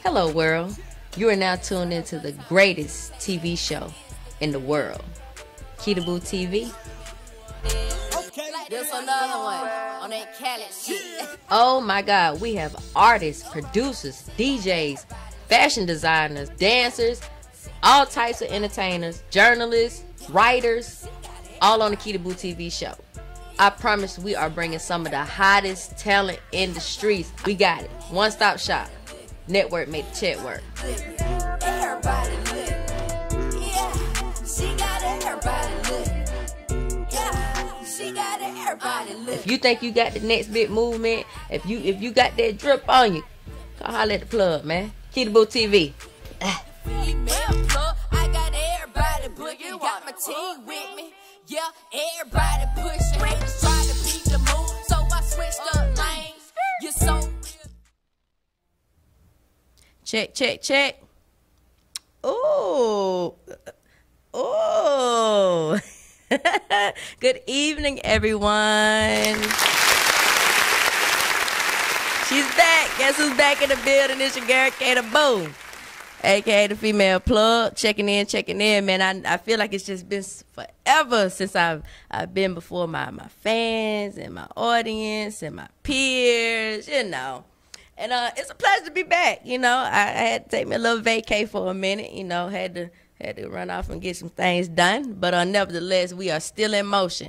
Hello, world. You are now tuned into the greatest TV show in the world, Ketaboo TV. There's another one on that Cali shit. Oh my God, we have artists, producers, DJs, fashion designers, dancers, all types of entertainers, journalists, writers, all on the Ketaboo TV show. I promise we are bringing some of the hottest talent in the streets. We got it. One-stop shop. Network made the check work. Everybody lit. Yeah, she got it. Everybody lit. Yeah, she got it. Everybody lit. If you think you got the next big movement, if you got that drip on you, go holler at the plug, man. Ketaboo TV. Female plug, I got everybody boogie. Got my team with me. Yeah, everybody pushing. Haters try to beat the move, so I switched up lanes. You're so real. Check, check, check. Oh, oh. Good evening, everyone. She's back. Guess who's back in the building? It's your girl, Ketaboo, aka the female plug. Checking in, man. I feel like it's just been forever since I've been before my fans and my audience and my peers, you know. And it's a pleasure to be back. You know, I had to take me a little vacay for a minute. You know, had to run off and get some things done. But nevertheless, we are still in motion.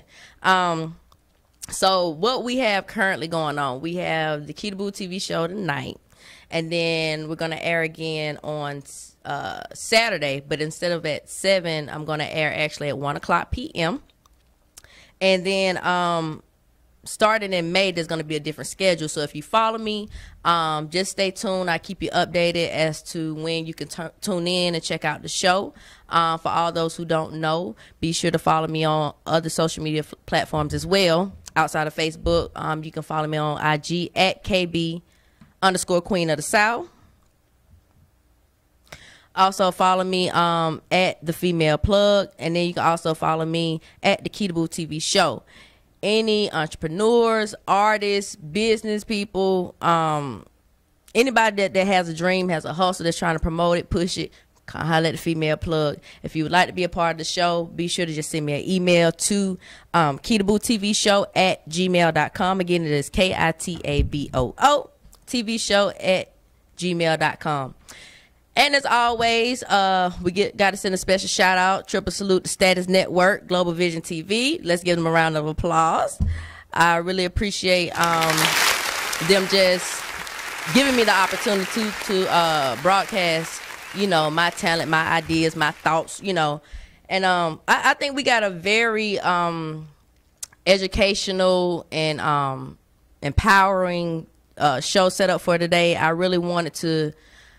So what we have currently going on, we have the Ketaboo TV show tonight. And then we're going to air again on Saturday. But instead of at 7, I'm going to air actually at 1 o'clock p.m. And then starting in May, there's going to be a different schedule. So if you follow me, just stay tuned. I keep you updated as to when you can tune in and check out the show. For all those who don't know, be sure to follow me on other social media platforms as well. Outside of Facebook, you can follow me on IG at KB_Queen of the South. Also follow me at the female plug, and then you can also follow me at the Ketaboo TV show. Any entrepreneurs, artists, business people, anybody that has a dream, has a hustle, that's trying to promote it, push it, holler at the female plug. If you would like to be a part of the show, be sure to just send me an email to KetabooTVShow@gmail.com. Again, it is KITABOO TVShow@gmail.com. And as always, we got to send a special shout out, triple salute to Status Network, Global Vision TV. Let's give them a round of applause. I really appreciate them just giving me the opportunity to broadcast, you know, my talent, my ideas, my thoughts, you know. And I think we got a very educational and empowering show set up for today. I really wanted to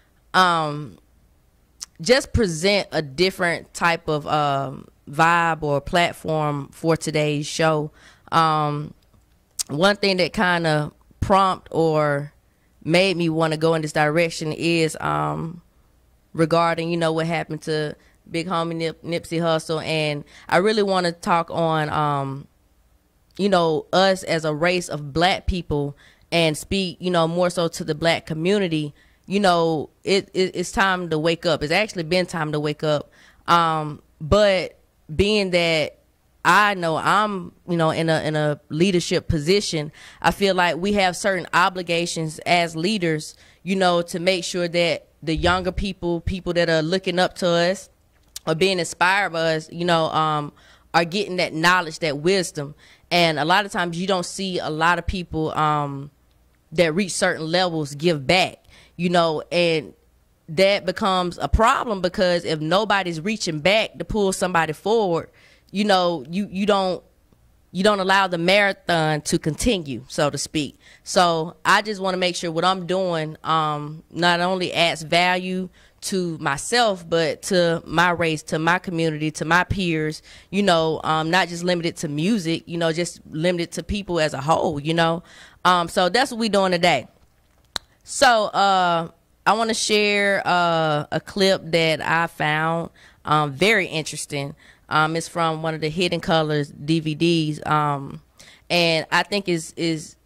just present a different type of vibe or platform for today's show. One thing that kind of prompt or made me want to go in this direction is regarding, you know, what happened to big homie Nipsey Hussle. And I really want to talk on you know, us as a race of black people and speak, you know, more so to the black community. You know, it's time to wake up. It's actually been time to wake up. But being that I know I'm, you know, in a leadership position, I feel like we have certain obligations as leaders, you know, to make sure that the younger people that are looking up to us or being inspired by us, you know, are getting that knowledge, that wisdom. And a lot of times you don't see a lot of people that reach certain levels give back. You know, and that becomes a problem because if nobody's reaching back to pull somebody forward, you know, you don't allow the marathon to continue, so to speak. So I just want to make sure what I'm doing not only adds value to myself, but to my race, to my community, to my peers, you know, not just limited to music, you know, just limited to people as a whole, you know. So that's what we're doing today. So I want to share a clip that I found very interesting. It's from one of the Hidden Colors DVDs, and I think is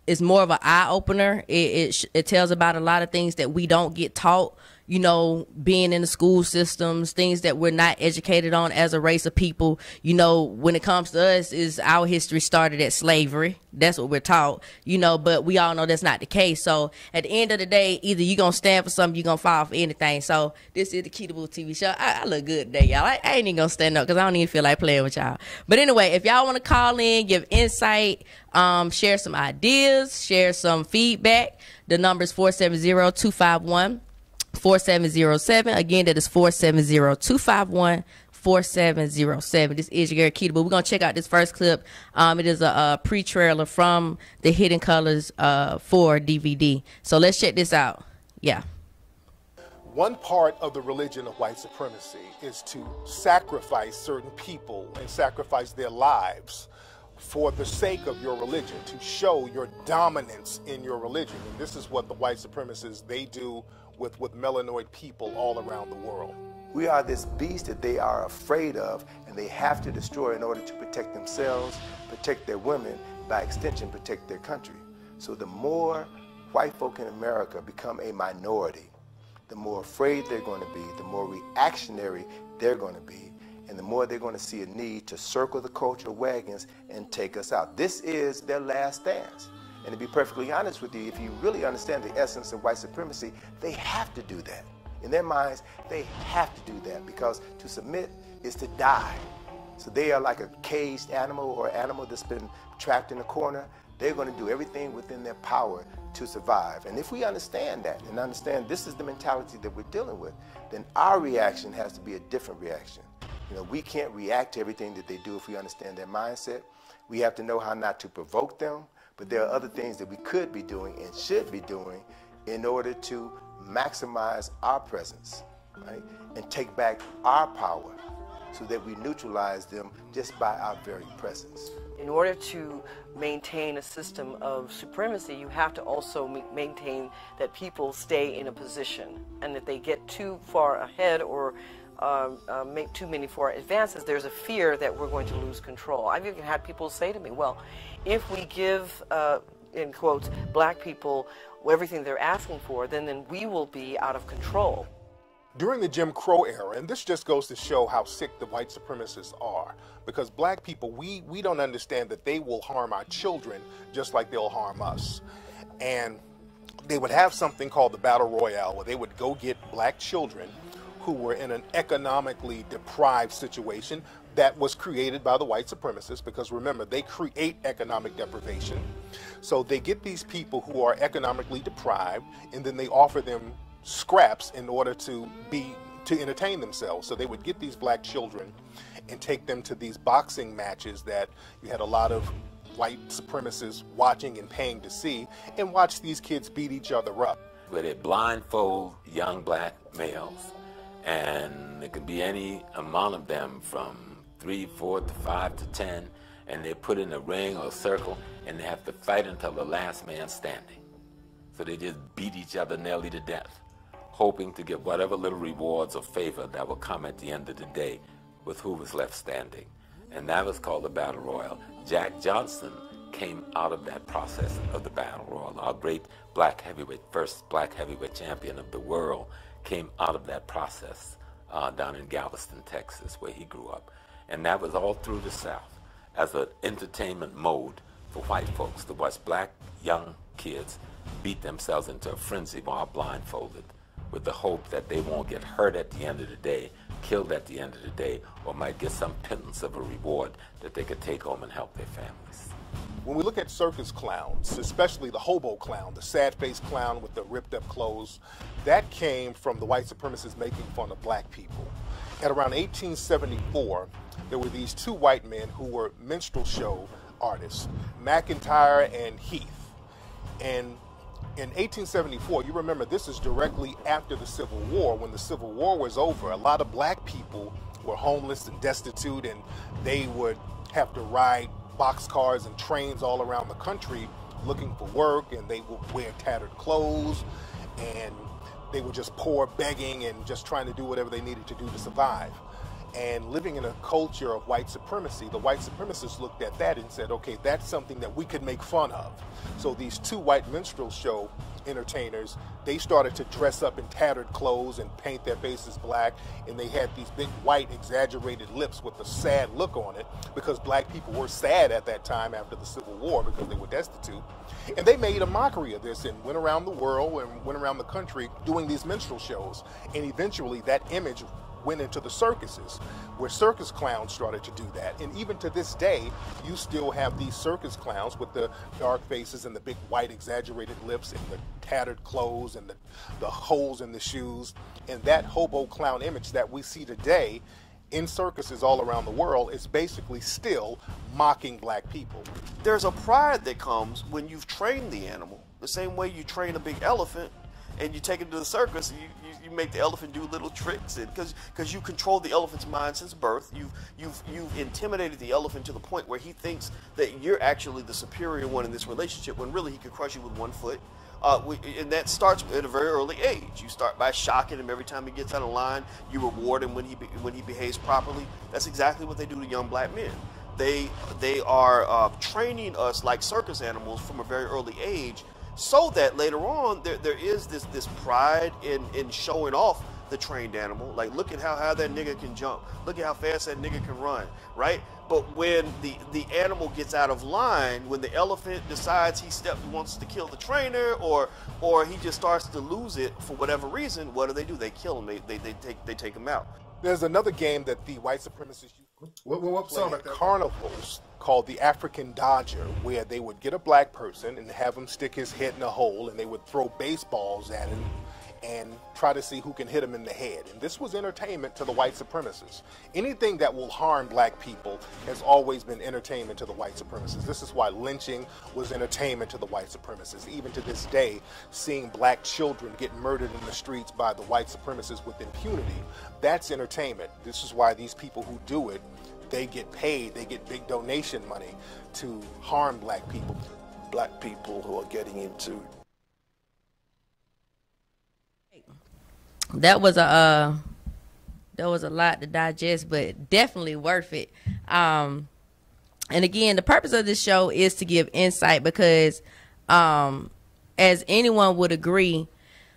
it's more of an eye opener. It tells about a lot of things that we don't get taught, you know, being in the school systems, things that we're not educated on as a race of people. You know, when it comes to us, is our history started at slavery. That's what we're taught, you know, but we all know that's not the case. So at the end of the day, either you're going to stand for something, you're going to fall for anything. So this is the Key to Boo TV show. I look good today, y'all. I ain't even going to stand up because I don't even feel like playing with y'all. But anyway, if y'all want to call in, give insight, share some ideas, share some feedback, the number is 470-251-4707. Again, that is 470-251-4707. This is your girl Key to Boo. We're going to check out this first clip. It is a pre-trailer from the Hidden Colors 4 DVD. So let's check this out. Yeah. One part of the religion of white supremacy is to sacrifice certain people and sacrifice their lives for the sake of your religion, to show your dominance in your religion. And this is what the white supremacists, they do with melanoid people all around the world. We are this beast that they are afraid of, and they have to destroy in order to protect themselves, protect their women, by extension, protect their country. So the more white folk in America become a minority, the more afraid they're going to be, the more reactionary they're going to be, and the more they're going to see a need to circle the culture wagons and take us out. This is their last stance. And to be perfectly honest with you, if you really understand the essence of white supremacy, they have to do that. In their minds, they have to do that, because to submit is to die. So they are like a caged animal or animal that's been trapped in a corner. They're going to do everything within their power to survive. And if we understand that and understand this is the mentality that we're dealing with, then our reaction has to be a different reaction. You know, we can't react to everything that they do if we understand their mindset. We have to know how not to provoke them, but there are other things that we could be doing and should be doing in order to maximize our presence, right? And take back our power so that we neutralize them just by our very presence. In order to maintain a system of supremacy, you have to also maintain that people stay in a position, and if they get too far ahead or make too many forward advances, there's a fear that we're going to lose control. I've even had people say to me, well, if we give, in quotes, black people everything they're asking for, then we will be out of control. During the Jim Crow era, and this just goes to show how sick the white supremacists are, because black people, we don't understand that they will harm our children just like they'll harm us. And they would have something called the Battle Royale, where they would go get black children who were in an economically deprived situation that was created by the white supremacists, because remember, they create economic deprivation. So they get these people who are economically deprived, and then they offer them scraps in order to entertain themselves. So they would get these black children and take them to these boxing matches that you had a lot of white supremacists watching and paying to see, and watch these kids beat each other up. Where they blindfold young black males, and it could be any amount of them from 3, 4 to 5 to 10, and they're put in a ring or a circle, and they have to fight until the last man standing. So they just beat each other nearly to death, hoping to get whatever little rewards or favor that will come at the end of the day with who was left standing. And that was called the Battle Royal. Jack Johnson came out of that process of the Battle Royal. Our great black heavyweight, first black heavyweight champion of the world, came out of that process down in Galveston, Texas, where he grew up. And that was all through the South as an entertainment mode for white folks to watch black young kids beat themselves into a frenzy while blindfolded, with the hope that they won't get hurt at the end of the day, killed at the end of the day, or might get some pittance of a reward that they could take home and help their families. When we look at circus clowns, especially the hobo clown, the sad-faced clown with the ripped-up clothes, that came from the white supremacists making fun of black people. At around 1874, there were these two white men who were minstrel show artists, McIntyre and Heath. And in 1874, you remember this is directly after the Civil War. When the Civil War was over, a lot of black people were homeless and destitute, and they would have to ride boxcars and trains all around the country looking for work, and they would wear tattered clothes, and they were just poor, begging, and just trying to do whatever they needed to do to survive. And living in a culture of white supremacy, the white supremacists looked at that and said, okay, that's something that we could make fun of. So these two white minstrel show entertainers, they started to dress up in tattered clothes and paint their faces black, and they had these big white exaggerated lips with a sad look on it, because black people were sad at that time after the Civil War because they were destitute. And they made a mockery of this and went around the world and went around the country doing these minstrel shows. And eventually that image went into the circuses, where circus clowns started to do that. And even to this day, you still have these circus clowns with the dark faces and the big white exaggerated lips and the tattered clothes and the holes in the shoes. And that hobo clown image that we see today in circuses all around the world is basically still mocking black people. There's a pride that comes when you've trained the animal, the same way you train a big elephant and you take it to the circus, you make the elephant do little tricks, and because you control the elephant's mind since birth, you've intimidated the elephant to the point where he thinks that you're actually the superior one in this relationship, when really he could crush you with 1 foot. And that starts at a very early age. You start by shocking him every time he gets out of line. You reward him when he behaves properly. That's exactly what they do to young black men. They are training us like circus animals from a very early age, so that later on there is this pride in showing off the trained animal. Like, look at how high that nigga can jump. Look at how fast that nigga can run, right? But when the animal gets out of line, when the elephant decides he wants to kill the trainer, or he just starts to lose it for whatever reason, what do? They kill him. They take him out. There's another game that the white supremacists play at carnivals called the African Dodger, where they would get a black person and have him stick his head in a hole, and they would throw baseballs at him and try to see who can hit him in the head. And this was entertainment to the white supremacists. Anything that will harm black people has always been entertainment to the white supremacists. This is why lynching was entertainment to the white supremacists. Even to this day, seeing black children get murdered in the streets by the white supremacists with impunity, that's entertainment. This is why these people who do it, they get paid, they get big donation money to harm black people. Black people who are getting into that was a lot to digest, but definitely worth it. And again, the purpose of this show is to give insight, because as anyone would agree,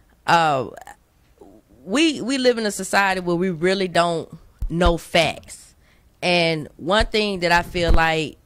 we live in a society where we really don't know facts. And one thing that I feel like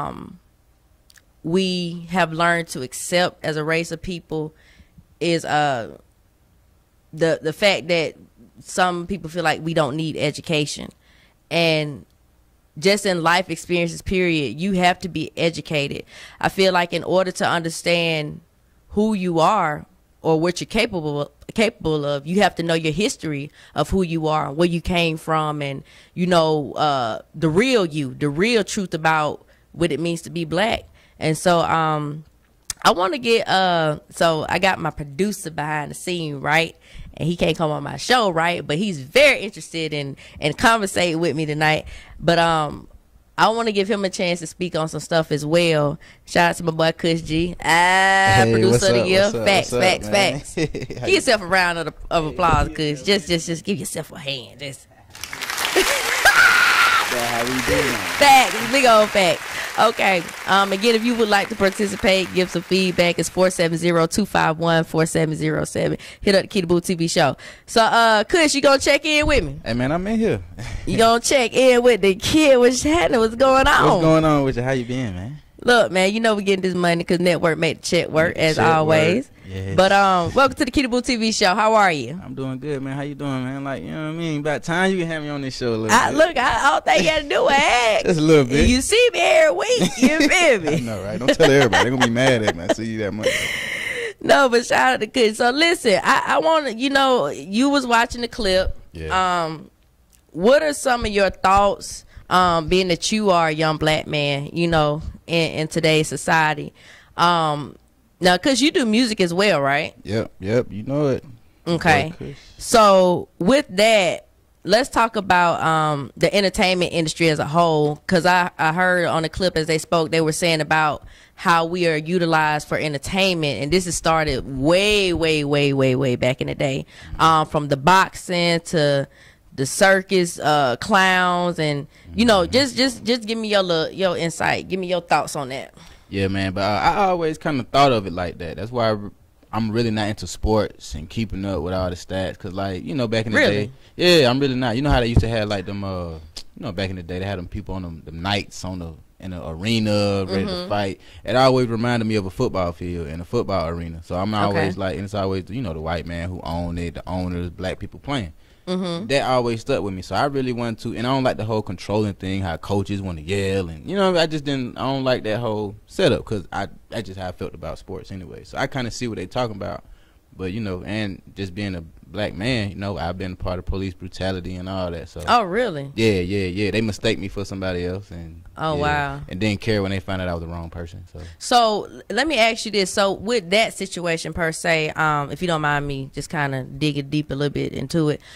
we have learned to accept as a race of people is the fact that some people feel like we don't need education. And just in life experiences, period, you have to be educated. I feel like in order to understand who you are or what you're capable of, you have to know your history of who you are, where you came from, and you know the real you, the real truth about what it means to be black. And so I want to get so I got my producer behind the scene, right? And he can't come on my show, right? But he's very interested in conversating with me tonight. But I want to give him a chance to speak on some stuff as well. Shout out to my boy Kush G. Hey, Producer of the year. Facts. Give yourself a round of applause, Kush. Just give yourself a hand. Just how we doing? Facts, big old facts. Okay. Again, if you would like to participate, give some feedback. It's 470-251-4707. Hit up the Key to Boo TV show. So, Kush, you gonna check in with me? Hey man, I'm in here. You gonna check in with the kid? What's happening? What's going on? What's going on with you? How you been, man? Look, man, you know we getting this money because network made the check work as always. Yes. But welcome to the Key to Boo TV show. How are you? I'm doing good, man. How you doing, man? Like, you know what I mean? About time you can have me on this show a little bit. Look, I don't think you got to do it. Just a little bit. You see me every week. You feel me? I know, right? Don't tell everybody. They're gonna be mad at me. I see you that much. No, but shout out to Kush. So listen, I want to, you know, you was watching the clip. Yeah. What are some of your thoughts, being that you are a young black man, you know, in today's society? Now, because you do music as well, right? Yep, you know it. Okay. So with that, let's talk about the entertainment industry as a whole, because I heard on the clip as they spoke, they were saying about how we are utilized for entertainment, and this has started way back in the day, from the boxing to the circus clowns, and you know, just give me your insight. Give me your thoughts on that. Yeah, man. But I always kind of thought of it like that. That's why I'm really not into sports and keeping up with all the stats. Cause like, you know, back in the day, yeah, I'm really not. You know how they used to have like them, you know, back in the day they had them people on them nights in the arena ready to fight. It always reminded me of a football field and a football arena. So I'm always like, and it's always, you know, the white man who owned it, the owners, black people playing. That always stuck with me. So I really want to, and I don't like the whole controlling thing, how coaches want to yell, and you know, I don't like that whole setup, because that's just how I felt about sports anyway. So I kind of see what they talking about, but you know, and just being a black man, you know, I've been a part of police brutality and all that. So oh really? Yeah, they mistake me for somebody else, and wow, and didn't care when they found out I was the wrong person. So let me ask you this: so with that situation per se, if you don't mind me just kind of digging deep a little bit into it,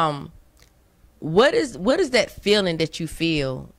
what is that feeling that you feel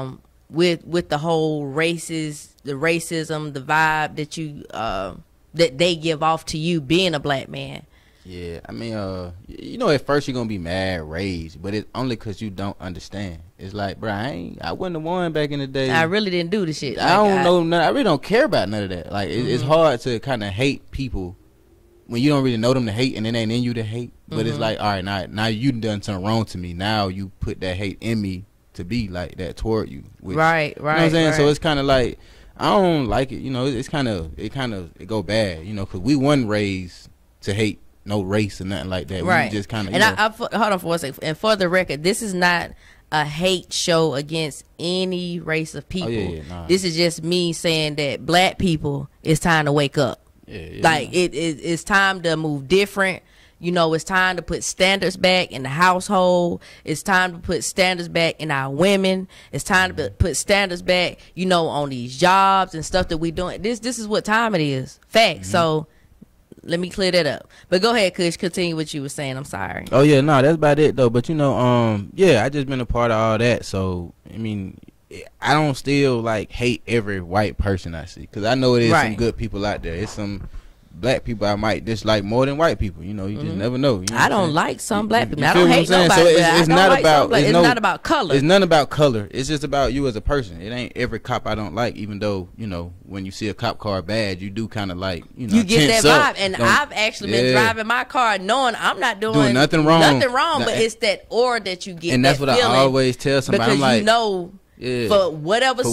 with the whole racism, the vibe that you that they give off to you being a black man? Yeah, I mean, you know, at first you're gonna be mad, raged, but it's only because you don't understand. It's like, bro, I wouldn't have won back in the day. I really didn't do the shit. I don't know none. I really don't care about none of that. Like, it's hard to kind of hate people when you don't really know them to hate, and it ain't in you to hate. But it's like, all right, now you done something wrong to me. Now you put that hate in me to be like that toward you. Which, right. You know what I'm saying? Right. So it's kind of like, I don't like it. You know, it go bad. You know, because we weren't raised to hate no race or nothing like that. Right. We just kind of. And hold on for a second. And for the record, this is not a hate show against any race of people. Nah. This is just me saying that black people, it's time to wake up. Like it's time to move different. You know, it's time to put standards back in the household. It's time to put standards back in our women. It's time to put standards back, you know, on these jobs and stuff that we doing. This is what time it is. Facts. So let me clear that up. But go ahead, Kush. Continue what you were saying. I'm sorry. Oh yeah, no, that's about it though. But you know, yeah, I just been a part of all that. So I mean, I don't still like hate every white person I see, because I know it is some good people out there. It's some black people I might dislike more than white people. You know, you just never know. You know I don't like some black people. I feel don't what I'm hate saying? nobody. So it's not about. It's not about color. It's none about color. It's just about you as a person. It ain't every cop I don't like. Even though, you know, when you see a cop car badge, you do kind of like, you know, you get that vibe. And don't, I've actually been driving my car knowing I'm not doing nothing wrong. But it's that aura that you get. And that's what I always tell somebody. Because I'm like, you know. Yeah. For whatever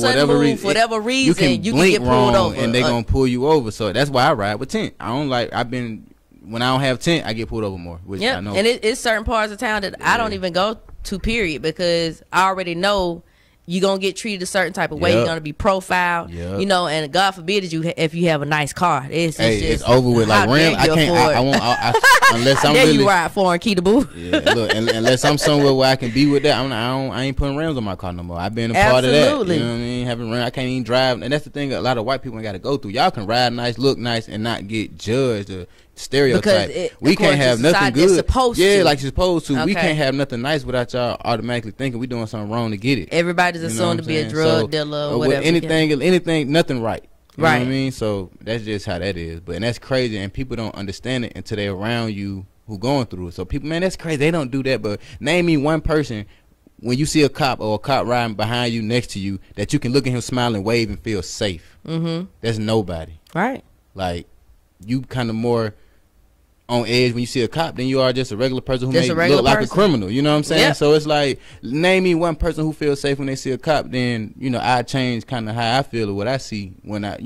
reason, you can get pulled over, and they're gonna pull you over. So that's why I ride with tent. I don't like. When I don't have tent, I get pulled over more. Which I know. And it's certain parts of town that I don't even go to. Period, because I already know you're gonna get treated a certain type of way. You're gonna be profiled, you know. And God forbid if you have a nice car, it's over with. Like rim, I can't. I won't unless I'm really. You ride foreign, key to boo. Yeah, look, unless I'm somewhere where I can be with that, I ain't putting rims on my car no more. I've been a part of that. You know what I mean? Having rims, I can't even drive, and that's the thing. A lot of white people ain't got to go through. Y'all can ride nice, look nice, and not get judged or stereotyped. We can't have nothing good. Like you're supposed to. Okay. We can't have nothing nice without y'all automatically thinking we doing something wrong to get it. Everybody's assumed to be a drug dealer or whatever. Anything, nothing right. You know what I mean? So that's just how that is. And that's crazy, and people don't understand it until they're around you who going through it. So people, man, that's crazy. They don't do that. But name me one person when you see a cop or a cop riding behind you, next to you, that you can look at him, smile and wave and feel safe. That's nobody. Right. Like, you kind of more on edge when you see a cop than you are just a regular person who may look like a criminal. You know what I'm saying? Yep. So it's like, name me one person who feels safe when they see a cop, then, you know, I change kind of how I feel or what I see when I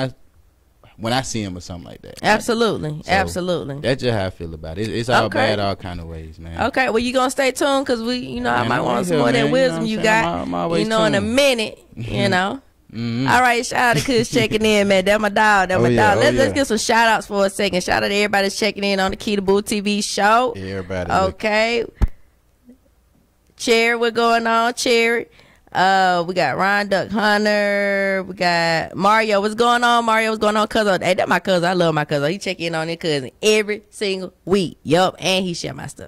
see him or something like that. Absolutely. So absolutely. That's just how I feel about it. It's all bad all kind of ways, man. Okay, well, you going to stay tuned, because we, you know, I might want some more of that wisdom you got, you know, in a minute, you know. All right, shout out to Kush checking in, man. That's my dog. Let's get some shout outs for a second. Shout out to everybody that's checking in on the Key to Boo TV show. Yeah, everybody. Okay. Cherry, what's going on, Cherry? We got Ron Duck Hunter. We got Mario. What's going on, Mario? What's going on, cousin? Hey, that's my cousin. I love my cousin. He check in on his cousin every single week. Yup, and he share my stuff.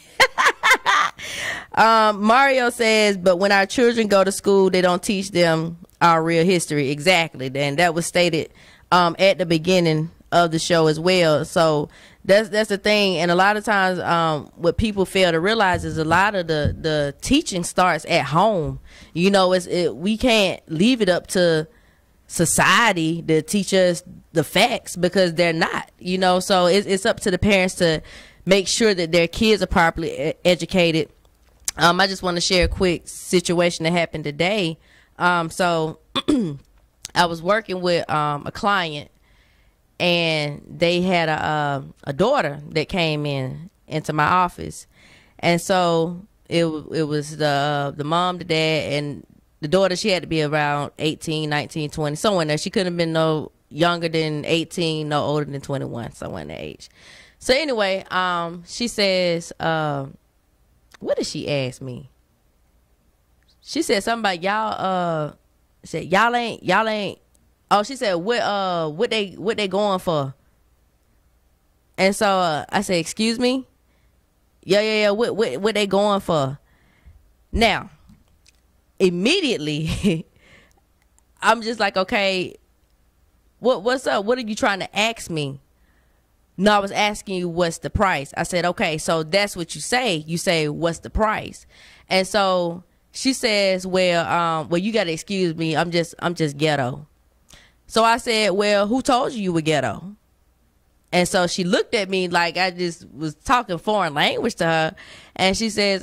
Mario says, but when our children go to school, they don't teach them our real history. Exactly. And that was stated at the beginning of the show as well. So that's the thing. And a lot of times what people fail to realize is a lot of the teaching starts at home. You know, we can't leave it up to society to teach us the facts, because they're not, you know. So it's up to the parents to make sure that their kids are properly educated. I just want to share a quick situation that happened today. So I was working with a client, and they had a daughter that came into my office. And so it was the mom, the dad, and the daughter. She had to be around 18, 19, 20, somewhere in there. She couldn't have been no younger than 18, no older than 21, somewhere in that age. So anyway, she says, what did she ask me? She said something about y'all, said y'all ain't, oh, she said, what they going for? And so I said, excuse me? Yeah, what they going for? Now, immediately, I'm just like, okay, what's up? What are you trying to ask me? No, I was asking you what's the price. I said, okay, so that's what you say. You say, what's the price? And so she says, well, you got to excuse me. I'm just ghetto. So I said, well, who told you were ghetto? And so she looked at me like I just was talking foreign language to her. And she says,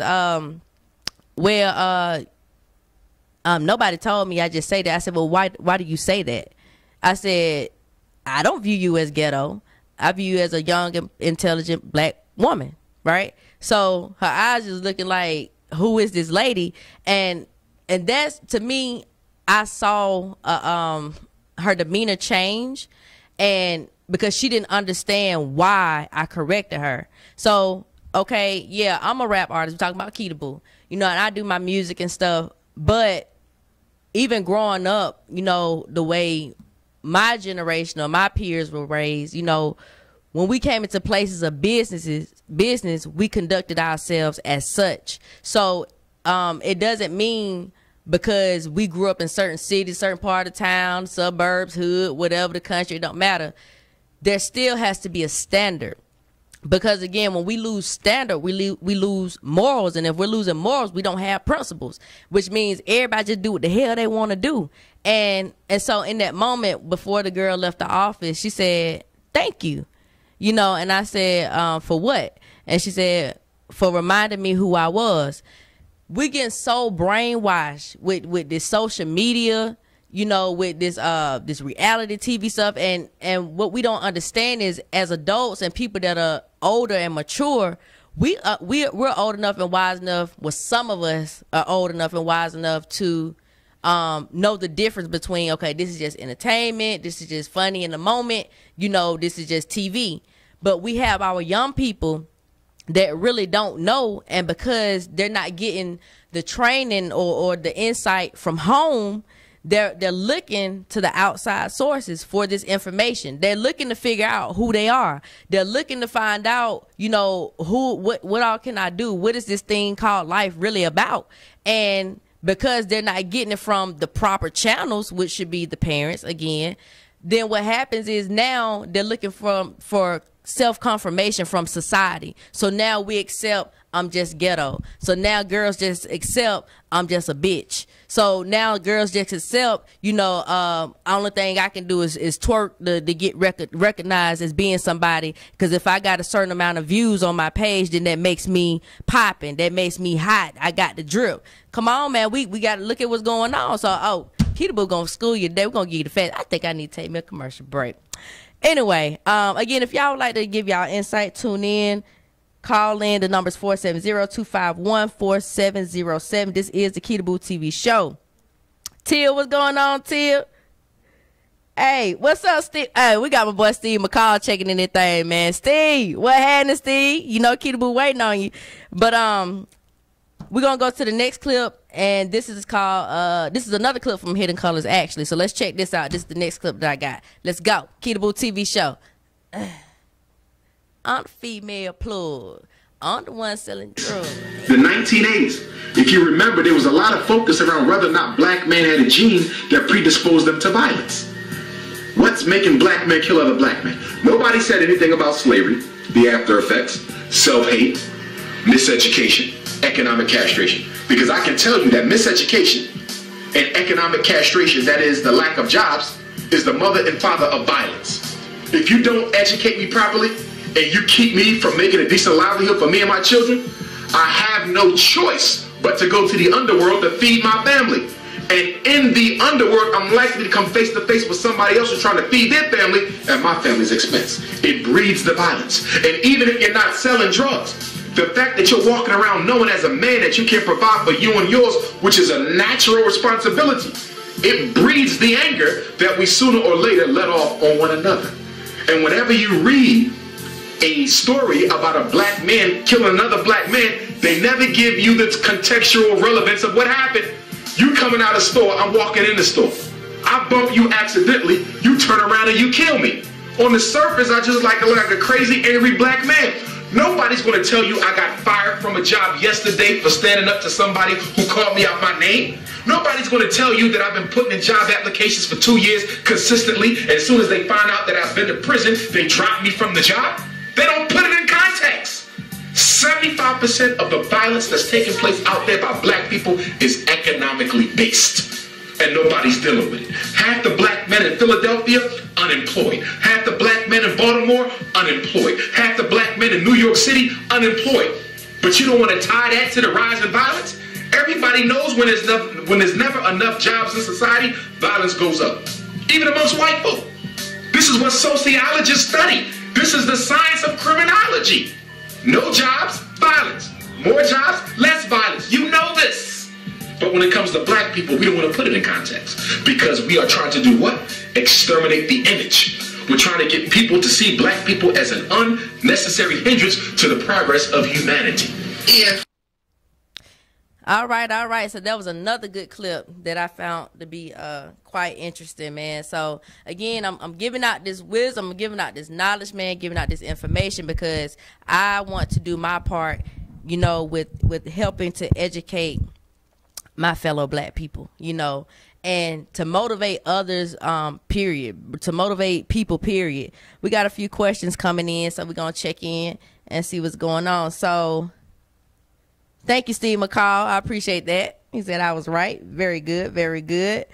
nobody told me. I just say that. I said, well, why do you say that? I said, I don't view you as ghetto. I view you as a young and intelligent black woman, right? So her eyes is looking like, who is this lady? And that's, to me, I saw her demeanor change, and because she didn't understand why I corrected her. So, okay, yeah, I'm a rap artist. We're talking about Keita Boo, you know, and I do my music and stuff. But even growing up, you know, the way my generation or my peers were raised, you know, when we came into places of business, we conducted ourselves as such. So it doesn't mean because we grew up in certain cities, certain part of town, suburbs, hood, whatever the country, it don't matter. There still has to be a standard. Because again, when we lose standard, we lose morals. And if we're losing morals, we don't have principles, which means everybody just do what the hell they want to do. And so in that moment, before the girl left the office, she said, thank you. You know, and I said, for what? And she said, for reminding me who I was. We're getting so brainwashed with this social media, you know, with this reality TV stuff. And what we don't understand is, as adults and people that are older and mature, we're old enough and wise enough. Well, some of us are old enough and wise enough to know the difference between, okay, this is just entertainment, this is just funny in the moment, you know, this is just TV. But we have our young people that really don't know, and because they're not getting the training or the insight from home, they're looking to the outside sources for this information. They're looking to figure out who they are. They're looking to find out, you know, what all can I do? What is this thing called life really about? And because they're not getting it from the proper channels, which should be the parents again, then what happens is now they're looking for self-confirmation from society. So now we accept I'm just ghetto. So now girls just accept I'm just a bitch. So now girls just accept, you know, only thing I can do is twerk to get recognized as being somebody. Because if I got a certain amount of views on my page, then that makes me popping. That makes me hot. I got the drip. Come on, man. We got to look at what's going on. So, Keita Boo gonna school you today. We're gonna give you the facts. I think I need to take me a commercial break. Anyway, again, if y'all would like to give y'all insight, tune in. Call in. The number's 470-251-4707. This is the Keita Boo TV show. Till, what's going on, Till? Hey, what's up, Steve? Hey, we got my boy Steve McCall checking in thing, man. Steve, what happened, Steve? You know Keita Boo waiting on you. But we're gonna go to the next clip, and this is called this is another clip from Hidden Colors, actually. So let's check this out. This is the next clip that I got. Let's go. Keita Boo TV show. I'm the female plug. I'm the one selling drugs. The 1980s. If you remember, there was a lot of focus around whether or not black men had a gene that predisposed them to violence. What not making black men kill other black men. Nobody said anything about slavery, the after effects, self-hate, miseducation, economic castration. Because I can tell you that miseducation and economic castration, that is the lack of jobs, is the mother and father of violence. If you don't educate me properly and you keep me from making a decent livelihood for me and my children, I have no choice but to go to the underworld to feed my family. And in the underworld, I'm likely to come face to face with somebody else who's trying to feed their family at my family's expense. It breeds the violence. And even if you're not selling drugs, the fact that you're walking around knowing as a man that you can provide for you and yours, which is a natural responsibility, it breeds the anger that we sooner or later let off on one another. And whenever you read a story about a black man killing another black man, they never give you the contextual relevance of what happened. You coming out of the store, I'm walking in the store. I bump you accidentally, you turn around and you kill me. On the surface, I just look like a crazy, angry black man. Nobody's going to tell you I got fired from a job yesterday for standing up to somebody who called me out my name. Nobody's going to tell you that I've been putting in job applications for 2 years consistently. And as soon as they find out that I've been to prison, they drop me from the job. They don't put it in context. 75% of the violence that's taking place out there by black people is economically based. And nobody's dealing with it. Half the black men in Philadelphia, unemployed. Half the black men in Baltimore, unemployed. Half the black men in New York City, unemployed. But you don't want to tie that to the rise in violence? Everybody knows when there's never enough jobs in society, violence goes up. Even amongst white folk. This is what sociologists study. This is the science of criminology. No jobs, violence. More jobs, less violence. You know this. But when it comes to black people, we don't want to put it in context. Because we are trying to do what? Exterminate the image. We're trying to get people to see black people as an unnecessary hindrance to the progress of humanity. Yeah. All right. So that was another good clip that I found to be quite interesting, man. So again, I'm giving out this wisdom, I'm giving out this knowledge, man, giving out this information because I want to do my part, you know, with helping to educate my fellow black people, you know, and to motivate others, period, to motivate people, period. We got a few questions coming in, so we're going to check in and see what's going on. So thank you, Steve McCall. I appreciate that. He said I was right. Very good. Very good.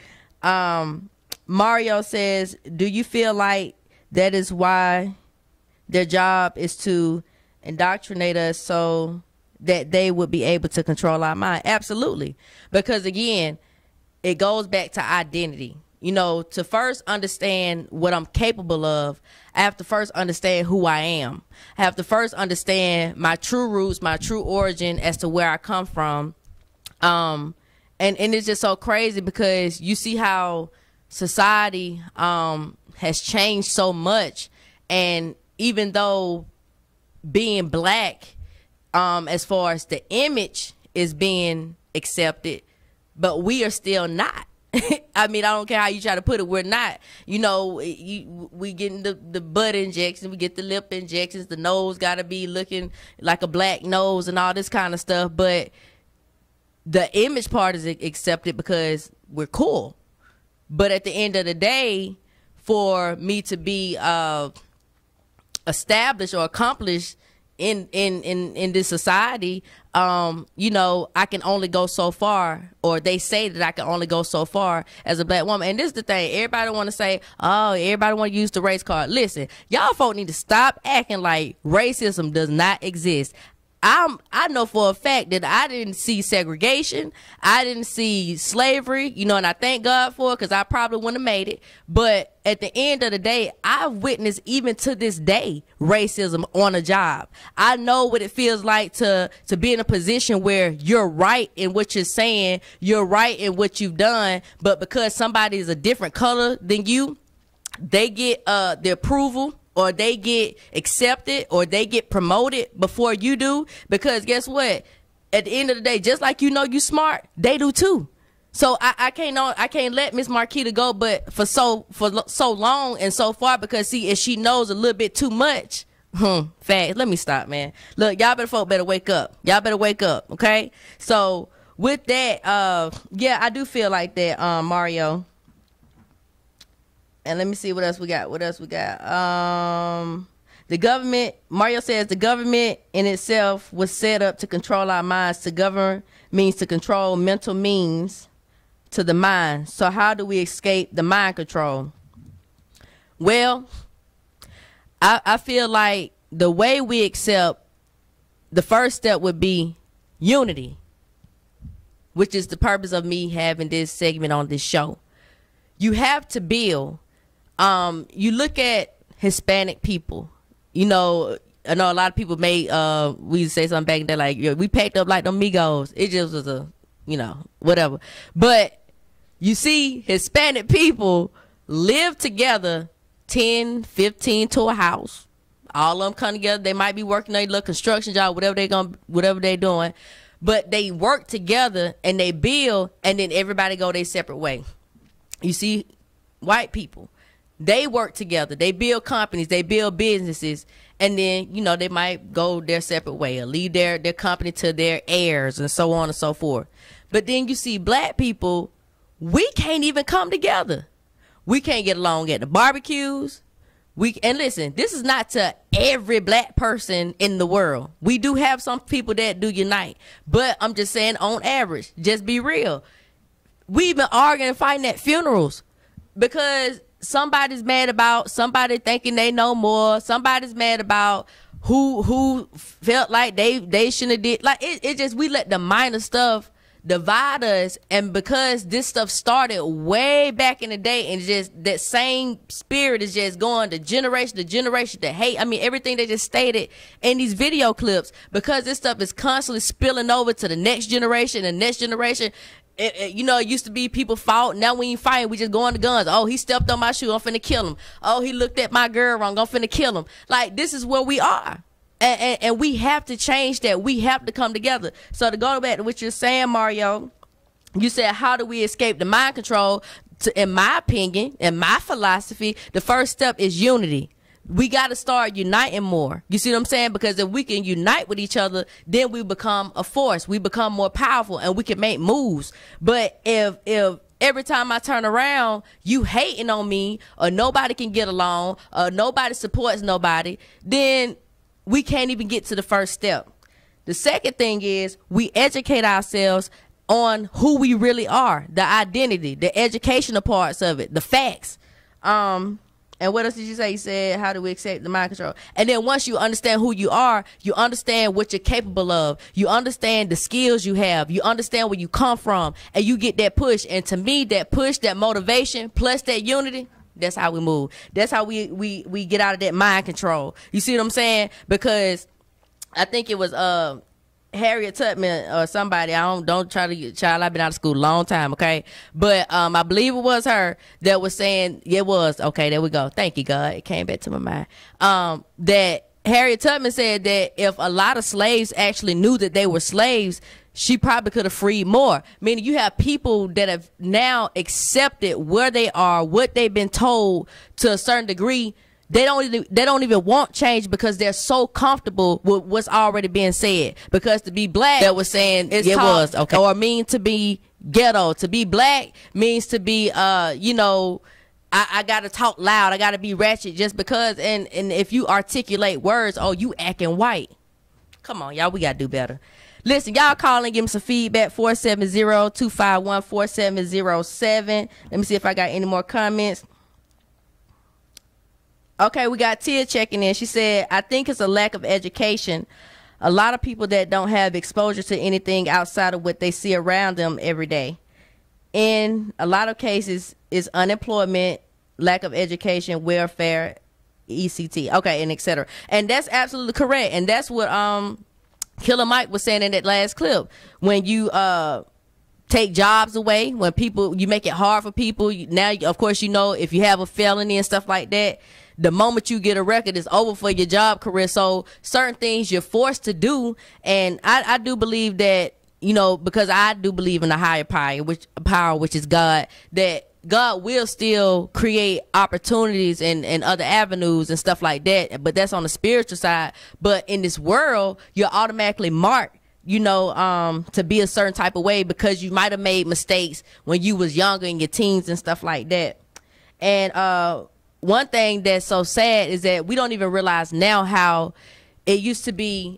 Mario says, do you feel like that is why their job is to indoctrinate us so that they would be able to control our mind? Absolutely. Because again, it goes back to identity. You know, to first understand what I'm capable of, I have to first understand who I am. I have to first understand my true roots, my true origin as to where I come from. And it's just so crazy because you see how society has changed so much. And even though being black, as far as the image is being accepted, but we are still not. I mean, I don't care how you try to put it. We're not. You know, we getting the butt injection, we get the lip injections, the nose got to be looking like a black nose and all this kind of stuff. But the image part is accepted because we're cool. But at the end of the day, for me to be established or accomplished in this society, you know, I can only go so far, or they say that I can only go so far as a black woman. And this is the thing, everybody want to say, oh, everybody want to use the race card. Listen, y'all folk need to stop acting like racism does not exist. I know for a fact that I didn't see segregation. I didn't see slavery, you know, and I thank God for it because I probably wouldn't have made it. But at the end of the day, I've witnessed, even to this day, racism on a job. I know what it feels like to be in a position where you're right in what you're saying, you're right in what you've done, but because somebody is a different color than you, they get the approval, or they get accepted, or they get promoted before you do. Because guess what? At the end of the day, just like you know you smart, they do too. So I can't let Miss Marquita go, but for so long and so far, because see, if she knows a little bit too much, fact. Let me stop, man. Look, y'all better wake up. Y'all better wake up, okay? So with that, yeah, I do feel like that, Mario. And let me see what else we got. The government, Mario says, the government in itself was set up to control our minds. To govern means to control mental means to the mind. So how do we escape the mind control? Well, I feel like the way we accept, the first step would be unity, which is the purpose of me having this segment on this show. You have to build. You look at Hispanic people, you know, I know a lot of people made, we used to say something back in the day like, yeah, we packed up like them Migos. It just was a, you know, whatever. But you see Hispanic people live together 10, 15 to a house. All of them come together. They might be working a little construction job, whatever they're doing. But they work together and they build, and then everybody go their separate way. You see white people, they work together, they build companies, they build businesses, and then, you know, they might go their separate way or leave their company to their heirs and so on and so forth. But then you see black people, we can't even come together. We can't get along at the barbecues. And listen, this is not to every black person in the world. We do have some people that do unite, but I'm just saying on average, just be real. We've been arguing and fighting at funerals because somebody's mad about somebody thinking they know more. Somebody's mad about who felt like they shouldn't have did. Like it just, we let the minor stuff divide us, and because this stuff started way back in the day, and just that same spirit is just going to generation to hate. I mean, everything they just stated in these video clips, because this stuff is constantly spilling over to the next generation and next generation. You know, it used to be people fought. Now we ain't fighting. We just go on the guns. Oh, he stepped on my shoe. I'm finna kill him. Oh, he looked at my girl wrong. I'm finna kill him. Like, this is where we are. And we have to change that. We have to come together. So to go back to what you're saying, Mario, you said, how do we escape the mind control? In my opinion, in my philosophy, the first step is unity. We got to start uniting more. You see what I'm saying? Because if we can unite with each other, then we become a force. We become more powerful and we can make moves. But if every time I turn around, you hating on me, or nobody can get along, or nobody supports nobody, then we can't even get to the first step. The second thing is we educate ourselves on who we really are, the identity, the educational parts of it, the facts. And what else did you say? You said, how do we accept the mind control? And then once you understand who you are, you understand what you're capable of. You understand the skills you have. You understand where you come from, and you get that push. And to me, that push, that motivation, plus that unity, that's how we move. That's how we get out of that mind control. You see what I'm saying? Because I think it was Harriet Tubman or somebody. Don't try to get, child, I've been out of school a long time, okay? But I believe it was her that was saying, it was, okay, there we go. Thank you, God. It came back to my mind. That Harriet Tubman said that if a lot of slaves actually knew that they were slaves, she probably could have freed more. Meaning you have people that have now accepted where they are, what they've been told to a certain degree. They don't even want change because they're so comfortable with what's already being said. Because to be black, that was saying it was okay, or mean to be ghetto. To be black means to be you know, I gotta talk loud, I gotta be ratchet just because. And if you articulate words, oh, you acting white. Come on, y'all, we gotta do better. Listen, y'all call and give me some feedback. 470-251-4707. Let me see if I got any more comments. Okay, we got Tia checking in. She said, I think it's a lack of education. A lot of people that don't have exposure to anything outside of what they see around them every day. In a lot of cases, it's unemployment, lack of education, welfare, ECT, okay, and etc. And that's absolutely correct. And that's what Killer Mike was saying in that last clip. When you take jobs away, when people, you make it hard for people. Now, of course, you know, if you have a felony and stuff like that, the moment you get a record, it's over for your job career. So certain things you're forced to do. And I do believe that, you know, because I do believe in a higher power, which is God, that God will still create opportunities and other avenues and stuff like that. But that's on the spiritual side. But in this world, you're automatically marked, you know, to be a certain type of way because you might have made mistakes when you was younger in your teens and stuff like that. And one thing that's so sad is that we don't even realize now how it used to be.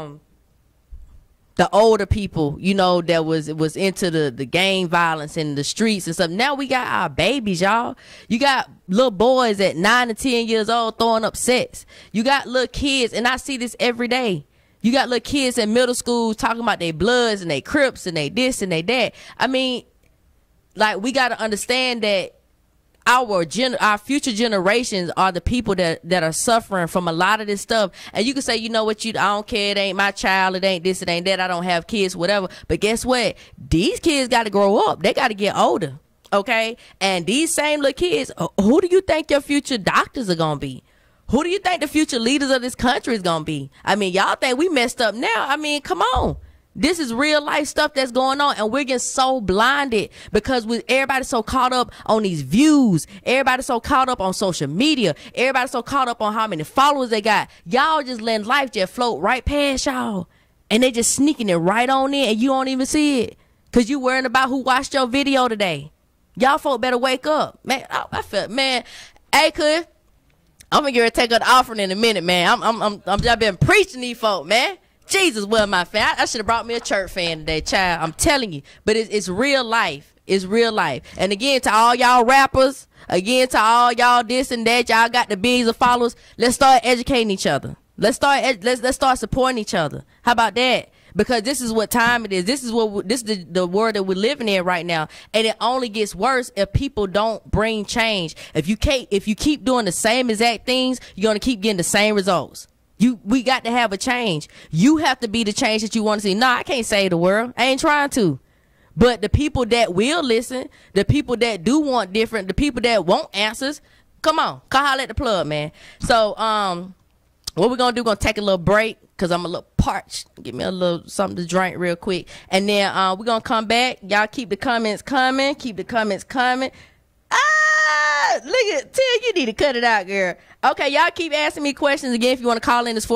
The older people, you know, that was into the gang violence in the streets and stuff. Now we got our babies, y'all. You got little boys at 9 to 10 years old throwing up sets. You got little kids, and I see this every day. You got little kids in middle school talking about their Bloods and their Crips and they this and they that. I mean, like, we got to understand that our future generations are the people that are suffering from a lot of this stuff. And you can say, you know what, I don't care, it ain't my child, it ain't this, it ain't that, I don't have kids, whatever. But guess what? These kids got to grow up. They got to get older, okay? And these same little kids, who do you think your future doctors are going to be? Who do you think the future leaders of this country is going to be? I mean, y'all think we messed up now. I mean, come on. This is real life stuff that's going on, and we're getting so blinded because everybody's so caught up on these views. Everybody's so caught up on social media. Everybody's so caught up on how many followers they got. Y'all just letting life just float right past y'all, and they just sneaking it right on in, and you don't even see it because you worrying about who watched your video today. Y'all folk better wake up, man. I felt, man. Hey, cuz, I'm gonna get ready to take up the offering in a minute, man. I've been preaching these folk, man. Jesus, well, my fan. I should have brought me a church fan today, child. I'm telling you. But it's real life. It's real life. And again, to all y'all rappers, again, to all y'all this and that, y'all got the billions of followers. Let's start educating each other. Let's start supporting each other. How about that? Because this is what time it is. This is the world that we're living in right now. And it only gets worse if people don't bring change. If you keep doing the same exact things, you're gonna keep getting the same results. We got to have a change. You have to be the change that you want to see. No, I can't save the world. I ain't trying to. But the people that will listen, the people that do want different, the people that want answers, come on, come holler at the plug, man. So, what we're going to do, we're going to take a little break because I'm a little parched. Give me a little something to drink real quick. And then we're going to come back. Y'all keep the comments coming. Keep the comments coming. Look at Till, you need to cut it out, girl. Okay, y'all keep asking me questions. Again, if you want to call in, it's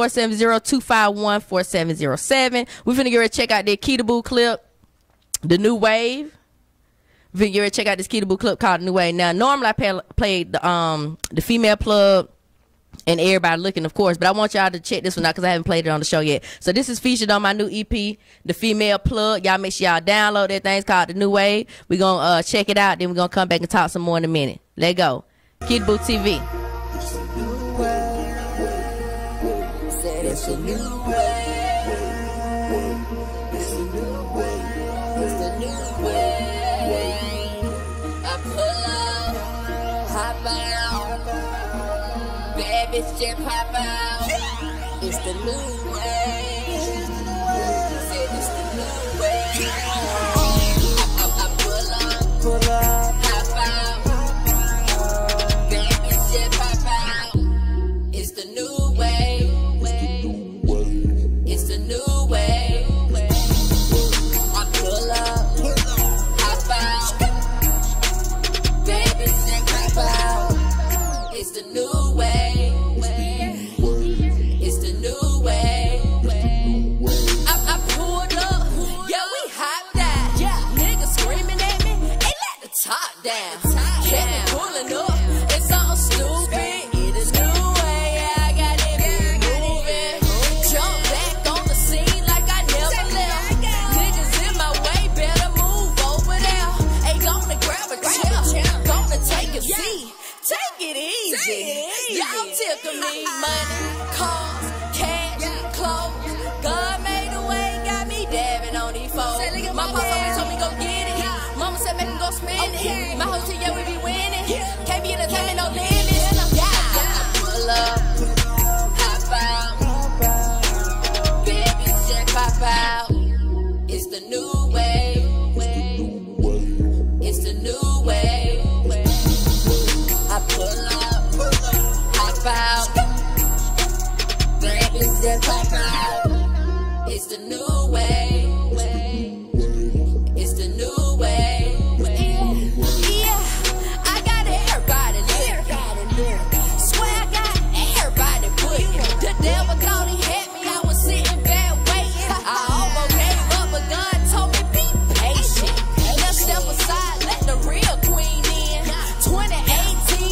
470-251-4707. We're finna get ready to check out that Keita Boo clip, The New Wave. We're finna get ready to check out this Keita Boo clip called The New Wave. Now, normally I played the female plug and everybody looking, of course, but I want y'all to check this one out because I haven't played it on the show yet. So this is featured on my new EP, The Female Plug. Y'all make sure y'all download that thing. It's called The New Wave. We're going to check it out, then we're going to come back and talk some more in a minute. Let go. Keita Boo TV. It's a new way. It's a new way. It's a new way. I pull up, hop out, baby, just pop out. It's the new way. Said it's the new way. I pull up, hop out, baby, just pop out. It's the new way. It's the new way. I pull up, hop out, baby, say pop out. It's the new way. It's the new way. I pulled up, yeah, we hopped out. Niggas screaming at me, they let the top down. Kept me pulling up, it's all stupid. It is new way, yeah, I got it moving. Jump back on the scene like I never left. Niggas in my way, better move over there. Ain't gonna grab a chair, gonna take a seat. Take it easy. Y'all tickle me. Money, cars, cash, clothes. God made a way, got me dabbing on these folks. My pops always told me go get it. Mama said make me go spend it. My whole team, yeah, we be winning. Can't be entertainment, no limits. I pull up, hop out, baby, just pop out. It's the new way. It's the new way. I pull up, hop out, baby, just pop out. It's the new way. It's the new way. Yeah, I got everybody living. Swear I got everybody booking. The devil thought he had me, I was sitting back waiting. I almost gave up, but God told me be patient. Now step aside, let the real queen in. 2018,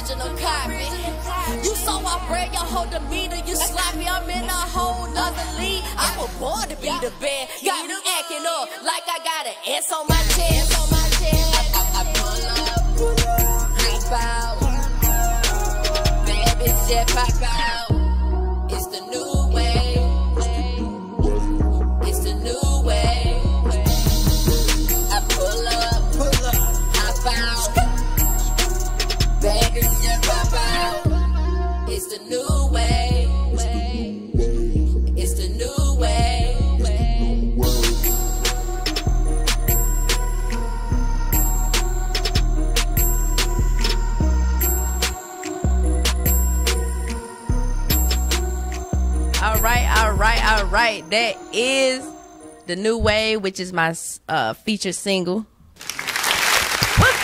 original copy. You so off-brand, your whole demeanor, you sloppy. I'm in a whole nother league. I was born to be the best. Got me acting up like I got an S on my chest. I pull up, hop out. Bad bitch just pop out. It's the new way. It's the new way. I pull up, hop out. Bad bitch just pop out. It's the new way. It's the new way. All right. That is the new way, which is my featured single. Well,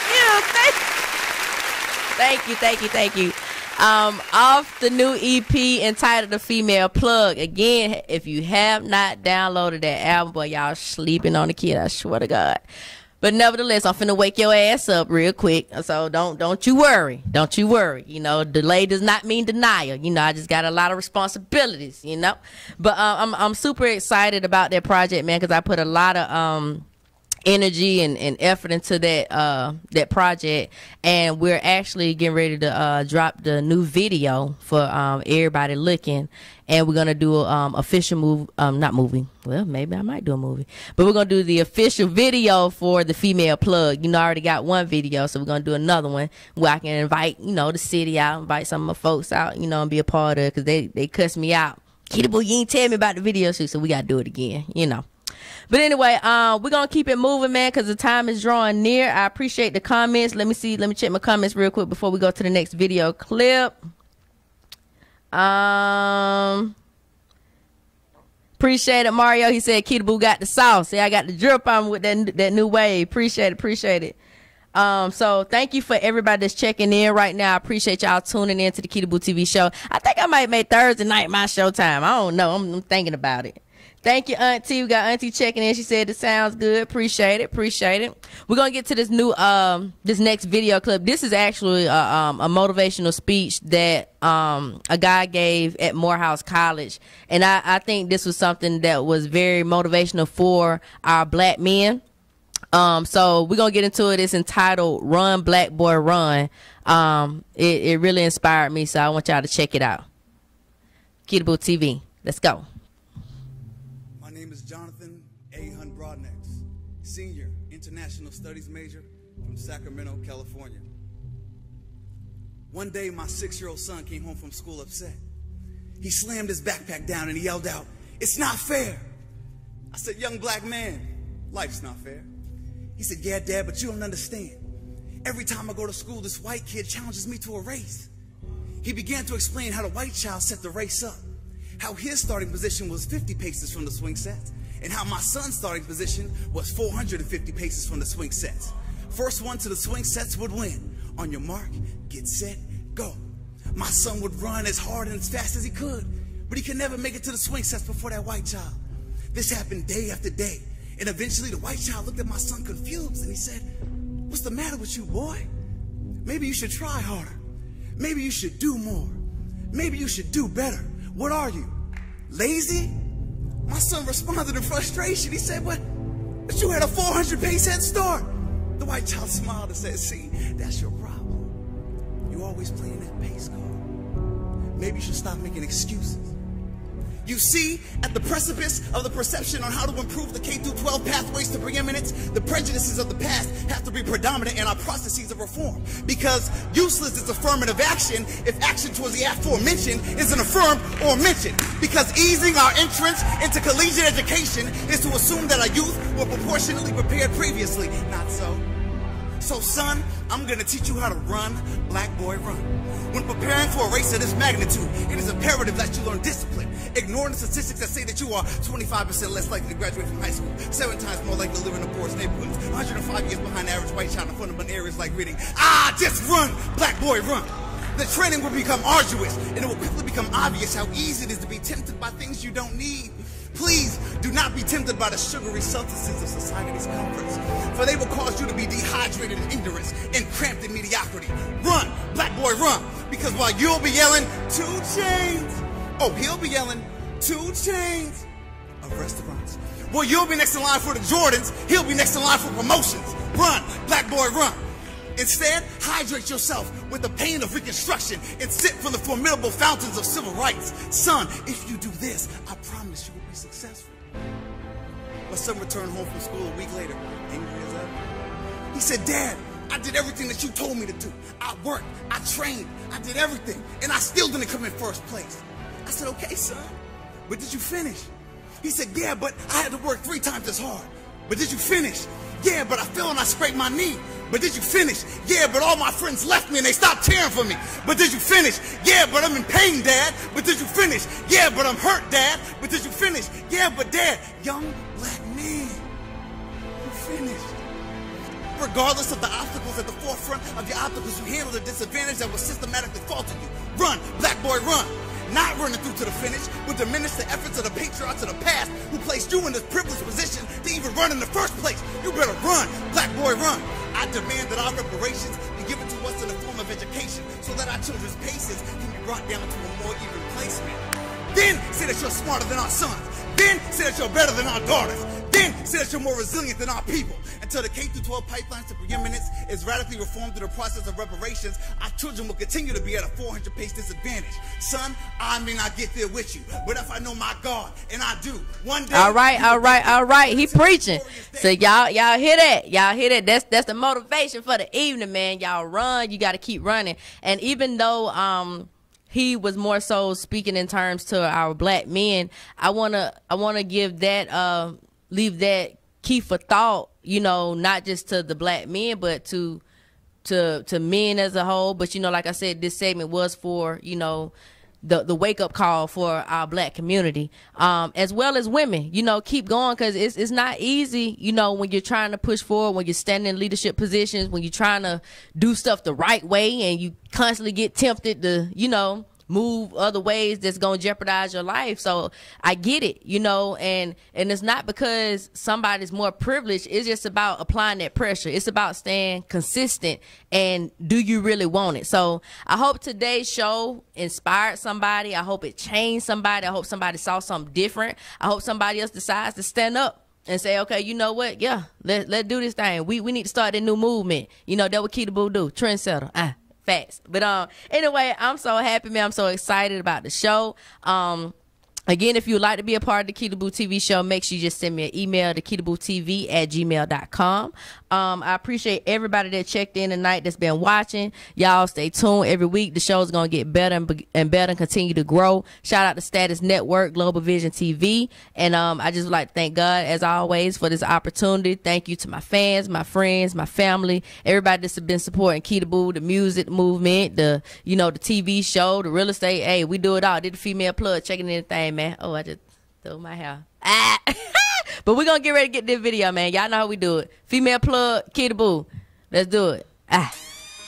thank you. Off the new EP entitled The Female Plug. Again, if you have not downloaded that album, boy, y'all sleeping on the kid, I swear to God. But nevertheless, I'm finna wake your ass up real quick. So don't you worry. Don't you worry. You know, delay does not mean denial. You know, I just got a lot of responsibilities, you know. But I'm super excited about that project, man, because I put a lot of energy and effort into that project, and we're actually getting ready to drop the new video for everybody looking, and we're gonna do a official not movie. Well, maybe I might do a movie, but we're gonna do the official video for The Female Plug. You know, I already got one video, so we're gonna do another one where I can invite, you know, the city out, invite some of my folks out, you know, and be a part of it, because they cussed me out. Kitty Boo, you ain't tell me about the video shoot, so we gotta do it again, you know. But anyway, we're gonna keep it moving, man, because the time is drawing near. I appreciate the comments. Let me check my comments real quick before we go to the next video clip. Appreciate it, Mario. He said Kitty Boo got the sauce. See, I got the drip on with that new wave. Appreciate it. So thank you for everybody that's checking in right now. I appreciate y'all tuning in to the Kitty Boo TV show. I think I might make Thursday night my showtime. I don't know. I'm thinking about it. Thank you, Auntie. We got Auntie checking in. She said it sounds good. Appreciate it. We're gonna get to this new this next video clip. This is actually a motivational speech that a guy gave at Morehouse College, and I think this was something that was very motivational for our black men. So we're gonna get into it. It's entitled "Run, Black Boy, Run." It really inspired me, so I want y'all to check it out. Kitty Boo TV. Let's go. Jonathan A. Hunt Broadnex, Senior International Studies major from Sacramento, California. One day, my 6-year-old son came home from school upset. He slammed his backpack down and he yelled out, "It's not fair." I said, "Young black man, life's not fair." He said, "Yeah, Dad, but you don't understand. Every time I go to school, this white kid challenges me to a race." He began to explain how the white child set the race up, how his starting position was 50 paces from the swing sets, and how my son's starting position was 450 paces from the swing sets. First one to the swing sets would win. On your mark, get set, go. My son would run as hard and as fast as he could, but he could never make it to the swing sets before that white child. This happened day after day, and eventually the white child looked at my son confused, and he said, "What's the matter with you, boy? Maybe you should try harder. Maybe you should do more. Maybe you should do better. What are you, lazy?" My son responded in frustration. He said, but you had a 400 pace head start. The white child smiled and said, "See, that's your problem. You always playing that pace card. Maybe you should stop making excuses." You see, at the precipice of the perception on how to improve the K-12 pathways to preeminence, the prejudices of the past have to be predominant in our processes of reform. Because useless is affirmative action if action towards the aforementioned isn't affirmed or mentioned. Because easing our entrance into collegiate education is to assume that our youth were proportionately prepared previously. Not so. So son, I'm gonna teach you how to run, black boy, run. When preparing for a race of this magnitude, it is imperative that you learn discipline. Ignoring the statistics that say that you are 25% less likely to graduate from high school, 7 times more likely to live in the poorest neighborhoods, 105 years behind the average white child in fundamental areas like reading. Just run, black boy, run. The training will become arduous, and it will quickly become obvious how easy it is to be tempted by things you don't need. Please do not be tempted by the sugary substances of society's comforts, for they will cause you to be dehydrated in ignorance and cramped in mediocrity. Run, black boy, run, because while you'll be yelling 2 Chainz, oh, he'll be yelling 2 Chainz of restaurants. Well, you'll be next in line for the Jordans, he'll be next in line for promotions. Run, black boy, run. Instead, hydrate yourself with the pain of Reconstruction and sip from the formidable fountains of civil rights. Son, if you do this, I promise you will be successful. My son returned home from school a week later, angry as ever. He said, Dad, I did everything that you told me to do. I worked, I trained, I did everything, and I still didn't come in first place. I said, okay, son, but did you finish? He said, yeah, but I had to work 3 times as hard. But did you finish? Yeah, but I fell and I scraped my knee. But did you finish? Yeah, but all my friends left me and they stopped caring for me. But did you finish? Yeah, but I'm in pain, Dad. But did you finish? Yeah, but I'm hurt, Dad. But did you finish? Yeah, but Dad, young black man, you finished. Regardless of the obstacles at the forefront of the obstacles, you handled a disadvantage that will systematically fall to you. Run, black boy, run. Not running through to the finish would diminish the efforts of the patriots of the past who placed you in this privileged position to even run in the first place. You better run, black boy, run. I demand that our reparations be given to us in the form of education so that our children's paces can be brought down to a more even placement. Then say that you're smarter than our sons. Then say that you're better than our daughters. Then say that you're more resilient than our people. Until the K-12 pipelines to preeminence is radically reformed through the process of reparations, our children will continue to be at a 400-pace disadvantage. Son, I may not get there with you, but if I know my God, and I do, one day... All right. He preaching. So y'all hear that? Y'all hear that? That's the motivation for the evening, man. Y'all run. You got to keep running. And even though... he was more so speaking in terms to our black men. I wanna give that leave that key for thought, you know, not just to the black men, but to men as a whole. But you know, like I said, this segment was for, you know, the wake up call for our black community, as well as women. You know, keep going, because it's not easy, you know, when you're trying to push forward, when you're standing in leadership positions, when you're trying to do stuff the right way, and you constantly get tempted to, you know, move other ways that's gonna jeopardize your life. So I get it, you know, and it's not because somebody's more privileged. It's just about applying that pressure. It's about staying consistent, and do you really want it? So I hope today's show inspired somebody. I hope it changed somebody. I hope somebody saw something different. I hope somebody else decides to stand up and say, okay, you know what? Yeah, let's do this thing. We need to start a new movement. You know, that what Keita Boo do, trendsetter. Facts. But anyway, I'm so happy, man. I'm so excited about the show. Again, if you would like to be a part of the Keita Boo TV show, make sure you just send me an email to KeitaBooTV@gmail.com. I appreciate everybody that checked in tonight that's been watching. Y'all stay tuned every week. The show is going to get better and better and continue to grow. Shout out to Status Network, Global Vision TV. And I just would like to thank God, as always, for this opportunity. Thank you to my fans, my friends, my family, everybody that's been supporting Keita Boo, the music movement, the TV show, the real estate. Hey, we do it all. Did the female plug, checking anything, man. Oh, I just threw my hair. But we're going to get ready to get this video, man. Y'all know how we do it. Female plug, Keita Boo. Let's do it. I got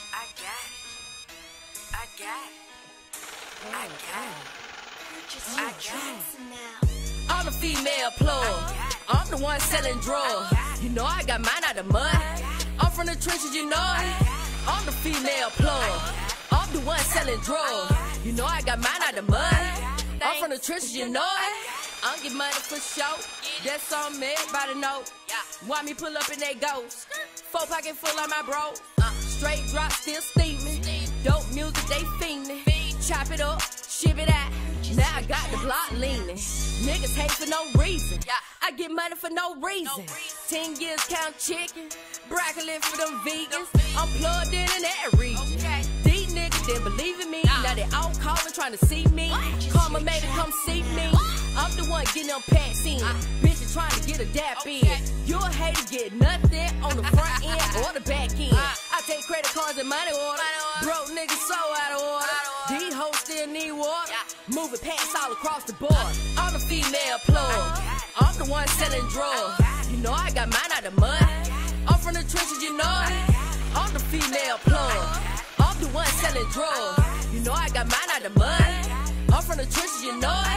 it. I'm the female plug. I'm the one selling drugs. You know I got mine out the mud. I'm from the trenches, you know. I'm the female plug. I'm the one selling drugs. You know I got mine out the mud. I'm from the trenches, you know it. I'm get money for show. That's something everybody know. Why me pull up in that ghost? 4 pocket full of my bro. Straight drop, still steaming. Dope music, they fiending. Chop it up, ship it out. Now I got the block leaning. Niggas hate for no reason. I get money for no reason. 10 years count chicken. Broccoli for them vegans. I'm plugged in that region. These niggas didn't believe in me. Now they all calling trying to see me. Karma made it come see me. I'm the one getting them packs in. Bitches trying to get a dap in. You a hater get nothing on the front end or the back end. I take credit cards and money order. Broke niggas so out of order. These hoes still need water. Moving past all across the board. I'm the female plug. I'm the one selling drugs. You know I got mine out the mud. I'm from the trenches, you know it. I'm the female plug. I'm the one selling drugs. You know I got mine out the mud. I'm from the trenches, you know it.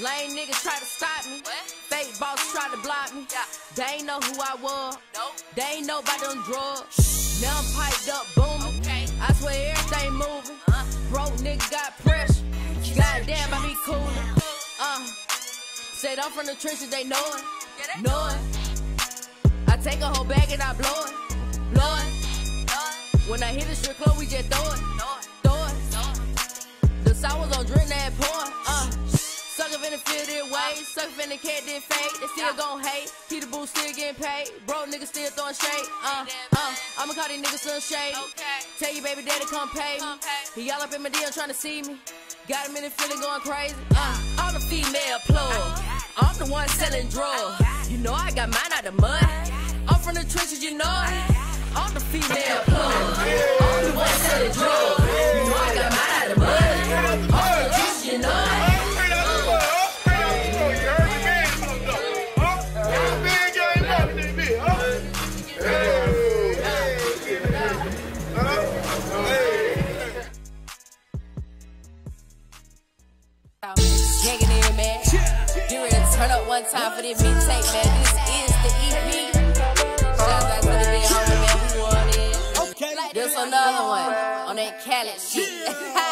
Lame niggas try to stop me. Fake boss try to block me. They ain't know who I was. They ain't know about them drugs. Now I'm piped up booming. I swear everything moving. Broke nigga got pressure. Goddamn, I be coolin'. Said I'm from the trenches, they know it. Know it. I take a whole bag and I blow it. Blow it. When I hit the strip club, we just throw it. Throw it. The South was on drink that pour. Suck up in the field their way. Suck up in the cat did fake. They still gon' hate. Keep the boo still getting paid. Bro niggas still throwing shade. I'ma call these niggas some shade. Tell you baby daddy come pay me. He all up in my DM trying to see me. Got him in the feeling going crazy. I'm the female plug. I'm the one selling drugs. You know I got mine out the mud. I'm from the trenches, you know it. I'm the female plug. I'm the one selling drugs. You know I got mine out the mud. I'm from the trenches, you know it. Hanging in, man. Get ready to turn up one time for this mixtape, man. This is the EP. Shout out to the big homie, man. We want it. This another one on that Khaled shit.